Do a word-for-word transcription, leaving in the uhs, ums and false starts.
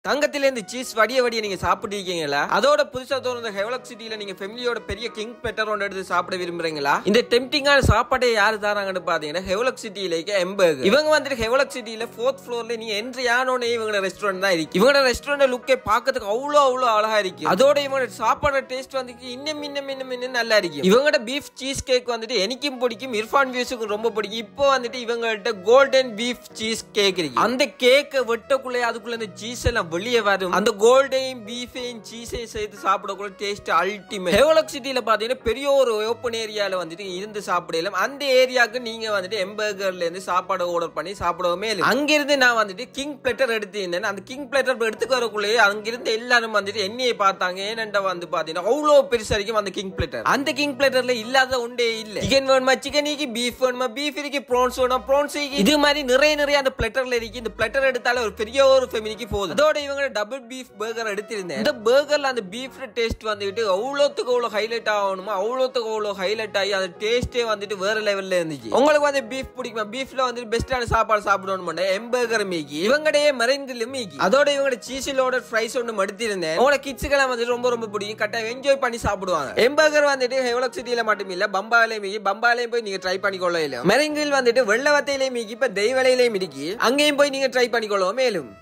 தங்கத்தில இருந்து சீஸ் வடிய வடிய நீங்க சாப்பிட்டுருக்கீங்களா? அதோட புதுசா தோணுற ஹெவலக் சிட்டில நீங்க ஃபேமிலியோட பெரிய கிங் பெட்டர் ஒன்று எடுத்து சாப்பிட விரும்புறீங்களா? இந்த டெம்ப்டிங்கான சாப்பாடை யாரு தராங்கன்னு பாத்தீங்கன்னா ஹெவலக் சிட்டில எம்பர்கர். இவங்க வந்துட்டு ஹெவலக் சிட்டில ஃபோர்த் ஃப்ளோர்ல நீங்க என்ட்ரி ஆனோனே இவங்க ரெஸ்டாரண்ட் தான் இருக்கு. இவங்க ரெஸ்டாரண்ட் லுக்கே பார்க்கிறதுக்கு அவ்வளோ அவ்வளோ அழகா இருக்கு. அதோட இவங்க சாப்பாடு டேஸ்ட் வந்து இன்னும் இன்னும் இன்னும் இன்னும் நல்லா இருக்கு. இவங்களோட பீஃப் சீஸ் கேக் வந்துட்டு எனக்கும் பிடிக்கும், இர்ஃபான் வியூஸுக்கும் ரொம்ப பிடிக்கும். இப்போ வந்துட்டு இவங்கள்ட்ட கோல்டன் பீஃப் சீஸ் கேக் இருக்கு. அந்த கேக்கை வெட்டக்குள்ளே அதுக்குள்ள இந்த சீஸ் எல்லாம் வெளியே வரும். அந்த கோல்டையும் பீஃபையும் சீஸையும் சேர்த்து சாப்பிடக்குள்ள டேஸ்ட் அல்டிமேட். ஹெவலக் சிட்டில பாத்தீங்கன்னா பெரிய ஒரு ஓப்பன் ஏரியால வந்துட்டு இருந்து சாப்பிடலாம். அந்த ஏரியாவுக்கு நீங்க வந்துட்டு எம்பர்கர்ல இருந்து சாப்பாடு ஆர்டர் பண்ணி சாப்பிடவே இல்லை. அங்கிருந்து நான் வந்துட்டு கிங் பிளேட்டர் எடுத்திருந்தேன். அந்த கிங் பிளேட்டர் எடுத்துக்கு வரக்குள்ளேயே அங்கிருந்து எல்லாரும் வந்துட்டு என்னையை பார்த்தாங்க. ஏனென்றா வந்து பாத்தீங்கன்னா அவ்வளவு பெருசா இருக்கும் அந்த கிங் பிளேட்டர். அந்த கிங் பிளேட்டர்ல இல்லாத ஒன்றே இல்ல. சிக்கன் வேணுமா சிக்கனுக்கு, பீஃப் வேணுமா பீஃப் இருக்கு, ப்ரான்ஸ் வேணுமா ப்ரான்ஸ் இருக்கு. இது மாதிரி நிறைய நிறைய அந்த பிளேட்டர்ல இருக்கு. இந்த பிளேட்டர் எடுத்தாலே ஒரு பெரிய ஒரு ஃபேமிலிக்கு போகுது. அதோட இவங்க டபுள் பீஃப் பர்கர் எடுத்திருந்தேன். இந்த பர்கர்ல அந்த பீஃப் டேஸ்ட் வந்துட்டு அவ்வளோத்துக்கு அவ்வளோ ஹைலைட் ஆகணுமா, அவ்வளோத்துக்கு அவ்வளோ ஹைலைட் ஆகி அந்த டேஸ்டே வந்துட்டு வேற லெவல்ல இருந்துச்சு. உங்களுக்கு வந்து பீஃப் பிடிக்குமா? பீஃப்ல வந்து பெஸ்டான சாப்பாடு சாப்பிடணும் எம்பர்கர் மீக்கி இவங்கடைய மறைந்தில மீக்கி. அதோட இவங்க சீஸிலோட ஃப்ரைஸ் ஒன்று எடுத்திருந்தேன். உங்களோட கிட்ஸுக்கெல்லாம் வந்து ரொம்ப ரொம்ப பிடிக்கும், கட்டாயம் என்ஜாய் பண்ணி சாப்பிடுவாங்க. எம்பர்கர் வந்துட்டு ஹெவலக் சிட்டில மட்டும் இல்ல, பம்பாலையும் மீக்கி. பம்பாலையும் போய் நீங்க ட்ரை பண்ணிக்கொள்ள. மெரிங்கில் வந்துட்டு வெள்ளவத்தையிலேயும் மீக்கி, இப்ப தெய்வலையிலேயும் இருக்கு. அங்கேயும் போய் நீங்க ட்ரை பண்ணிக்கொள்ளுவோம். மேலும்